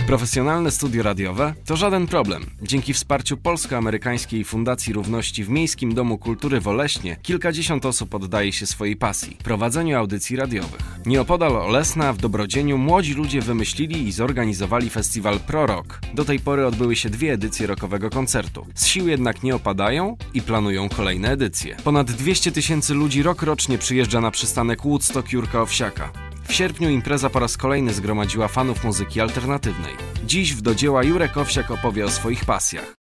Profesjonalne studio radiowe to żaden problem. Dzięki wsparciu Polsko-Amerykańskiej Fundacji Równości w Miejskim Domu Kultury w Oleśnie kilkadziesiąt osób oddaje się swojej pasji – prowadzeniu audycji radiowych. Nieopodal Olesna w Dobrodzieniu młodzi ludzie wymyślili i zorganizowali festiwal Pro-Rock. Do tej pory odbyły się 2 edycje rockowego koncertu. Z sił jednak nie opadają i planują kolejne edycje. Ponad 200 000 ludzi rokrocznie przyjeżdża na przystanek Woodstock Jurka Owsiaka. W sierpniu impreza po raz kolejny zgromadziła fanów muzyki alternatywnej. Dziś w Do dzieła Jurek Owsiak opowie o swoich pasjach.